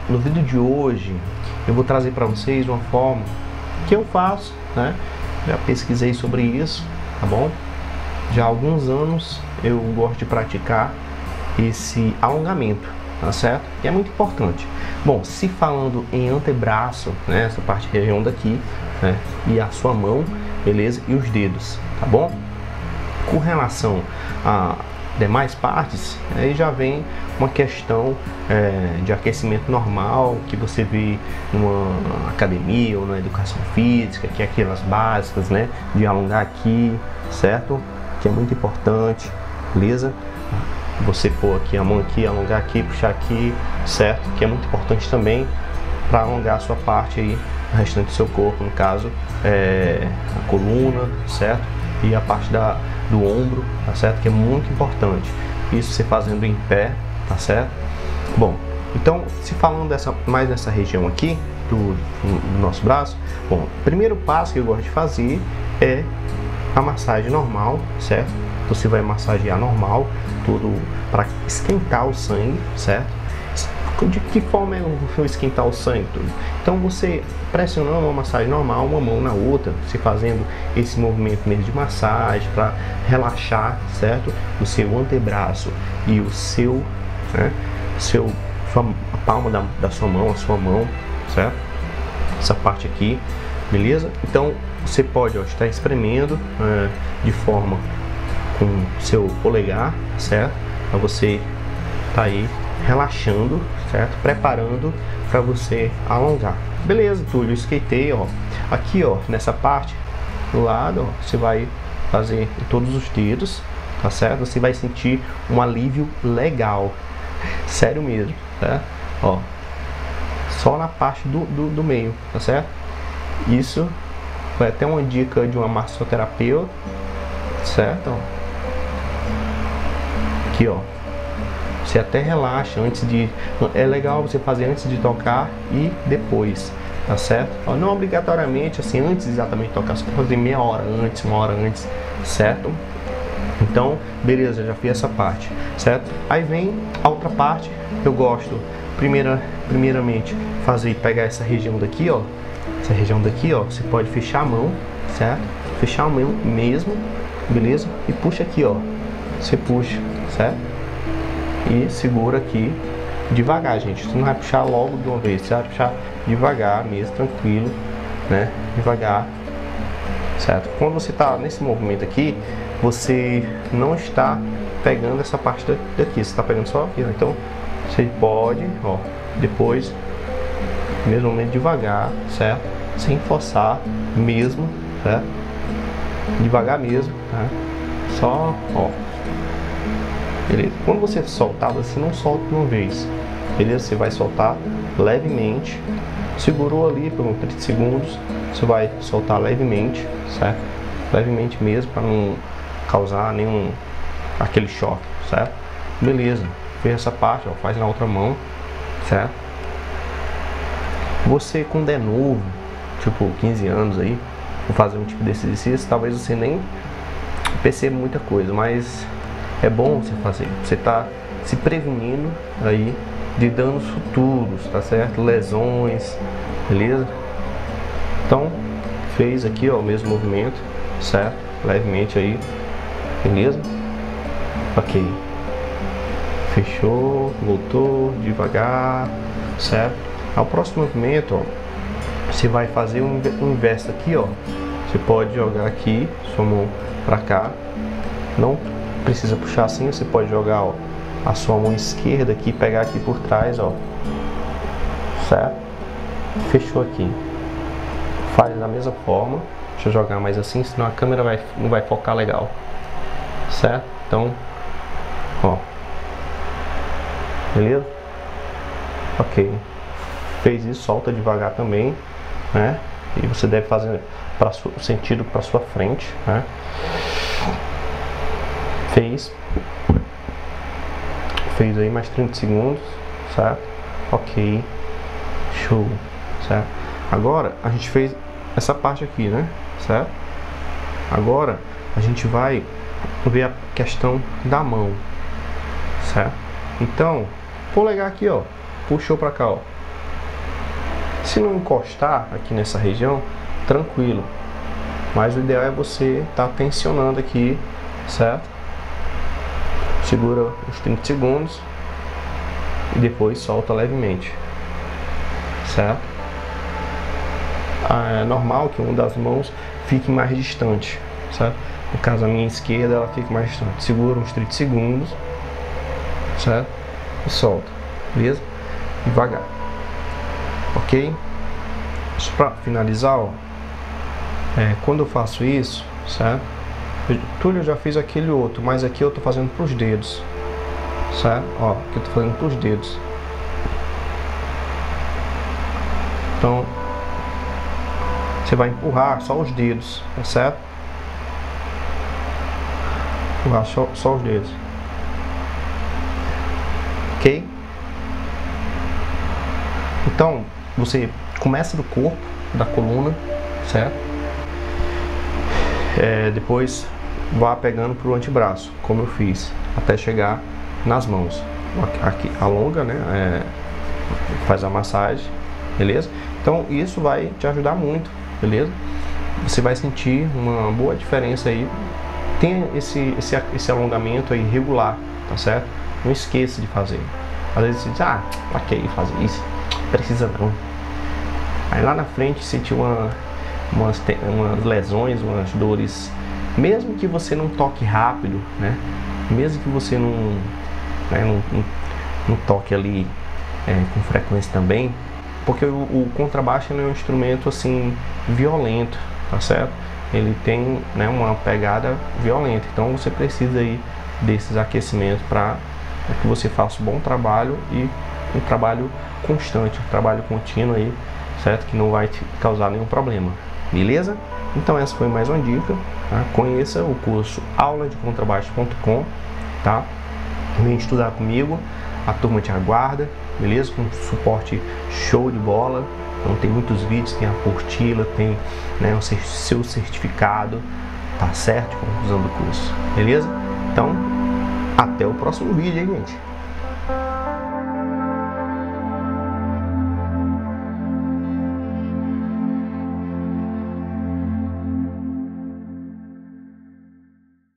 no vídeo de hoje eu vou trazer para vocês uma forma que eu faço, né? Já pesquisei sobre isso, tá bom? Já há alguns anos eu gosto de praticar esse alongamento, tá certo? E é muito importante. Bom, se falando em antebraço, né? Essa parte região daqui, né? E a sua mão, beleza? E os dedos, tá bom? Com relação a demais partes, aí já vem uma questão de aquecimento normal que você vê numa academia ou na educação física, que é aquelas básicas, né, de alongar aqui, certo? Que é muito importante, beleza? Você pôr aqui a mão aqui, alongar aqui, puxar aqui, certo? Que é muito importante também para alongar a sua parte aí, o restante do seu corpo, no caso, a coluna, certo? E a parte do ombro, tá certo? Que é muito importante. Isso você fazendo em pé, tá certo? Bom, então, se falando mais dessa região aqui, do nosso braço, bom, o primeiro passo que eu gosto de fazer é a massagem normal, certo? Você vai massagear normal, tudo para esquentar o sangue, certo? De que forma eu vou esquentar o sangue? Tudo? Então você pressionando uma massagem normal, uma mão na outra, se fazendo esse movimento mesmo de massagem para relaxar, certo? O seu antebraço e o seu, né? A palma da sua mão, a sua mão, certo? Essa parte aqui, beleza? Então você pode estar espremendo de forma com o seu polegar, certo? Para você tá aí relaxando, certo? Preparando para você alongar. Beleza, Túlio, eu esquentei, ó. Aqui, ó, nessa parte do lado, ó, você vai fazer em todos os dedos, tá certo? Você vai sentir um alívio legal, sério mesmo, tá? Ó, só na parte do meio, tá certo? Isso foi até uma dica de uma massoterapeuta, certo? Ó. Aqui, ó. Você até relaxa antes de... É legal você fazer antes de tocar e depois, tá certo? Não obrigatoriamente, assim, antes exatamente de tocar, você pode fazer meia hora antes, uma hora antes, certo? Então, beleza, já fiz essa parte, certo? Aí vem a outra parte, eu gosto, primeiramente, pegar essa região daqui, ó. Essa região daqui, ó, você pode fechar a mão, certo? Fechar a mão mesmo, beleza? E puxa aqui, ó. Você puxa, certo? E segura aqui devagar, gente. Você não vai puxar logo de uma vez, você vai puxar devagar mesmo, tranquilo, né? Devagar, certo? Quando você tá nesse movimento aqui, você não está pegando essa parte daqui, você está pegando só aqui, ó. Então você pode, ó, depois, mesmo momento, devagar, certo? Sem forçar mesmo, certo? Devagar mesmo, tá? Só, ó. Beleza? Quando você soltar, você não solta de uma vez, beleza? Você vai soltar levemente, segurou ali por uns 30 segundos, você vai soltar levemente, certo? Levemente mesmo, para não causar nenhum aquele choque, certo? Beleza, fez essa parte, ó, faz na outra mão, certo? Você quando é novo, tipo 15 anos aí, vou fazer um tipo desse exercício, talvez você nem perceba muita coisa, mas é bom você fazer, você tá se prevenindo aí de danos futuros, tá certo? Lesões, beleza? Então, fez aqui, ó, o mesmo movimento, certo? Levemente aí, beleza? Ok. Fechou, voltou, devagar, certo? Ao próximo movimento, ó, você vai fazer um inverso aqui, ó. Você pode jogar aqui, sua mão pra cá, não precisa puxar assim, você pode jogar, ó, a sua mão esquerda aqui, pegar aqui por trás, ó, certo? Fechou aqui. Faz da mesma forma. Deixa eu jogar mais assim, senão a câmera não vai focar legal, certo? Então, ó, beleza? Ok. Fez isso, solta devagar também, né? E você deve fazer sentido para sua frente, né? Fez aí mais 30 segundos, certo? Ok, show, certo? Agora a gente fez essa parte aqui, né? Certo? Agora a gente vai ver a questão da mão, certo? Então, polegar aqui, ó, puxou pra cá, ó, Se não encostar aqui nessa região, tranquilo. Mas o ideal é você estar tensionando aqui, certo? Segura uns 30 segundos e depois solta levemente, certo? É normal que uma das mãos fique mais distante, certo? No caso, a minha esquerda ela fica mais distante. Segura uns 30 segundos, certo? E solta, beleza? Devagar, ok? Só para finalizar, ó, quando eu faço isso, certo? Túlio, eu já fiz aquele outro, mas aqui eu tô fazendo para os dedos, certo? Ó, aqui eu tô fazendo para os dedos. Então você vai empurrar só os dedos, tá certo? Empurrar só os dedos, ok? Então você começa do corpo, da coluna, certo? Depois vá pegando para o antebraço, como eu fiz, até chegar nas mãos. Aqui alonga, né? Faz a massagem, beleza? Então isso vai te ajudar muito, beleza? Você vai sentir uma boa diferença aí. Tem esse alongamento aí regular, tá certo? Não esqueça de fazer. Às vezes você diz, pra que fazer isso? Precisa não. Aí lá na frente sentir umas lesões, umas dores, mesmo que você não toque rápido, né? Mesmo que você não toque ali com frequência também, porque o contrabaixo não é um instrumento assim violento, tá certo? Ele tem, né, uma pegada violenta, então você precisa aí desses aquecimentos para que você faça um bom trabalho e um trabalho constante, um trabalho contínuo aí, certo? Que não vai te causar nenhum problema, beleza? Então essa foi mais uma dica, tá? Conheça o curso auladecontrabaixo.com, tá? Vem estudar comigo, a turma te aguarda, beleza? Com suporte show de bola. Então tem muitos vídeos, tem a apostila, tem, né, o seu certificado, tá certo? De conclusão do curso, beleza? Então até o próximo vídeo, hein, gente?